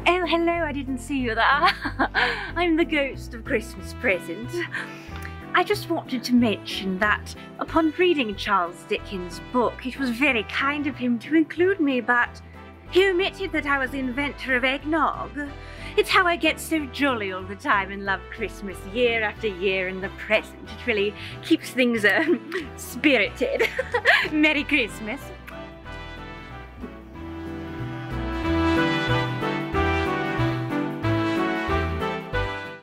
Oh, hello, I didn't see you there. I'm the ghost of Christmas present. I just wanted to mention that upon reading Charles Dickens' book, it was very kind of him to include me, but he omitted that I was the inventor of eggnog. It's how I get so jolly all the time and love Christmas year after year in the present. It really keeps things spirited. Merry Christmas.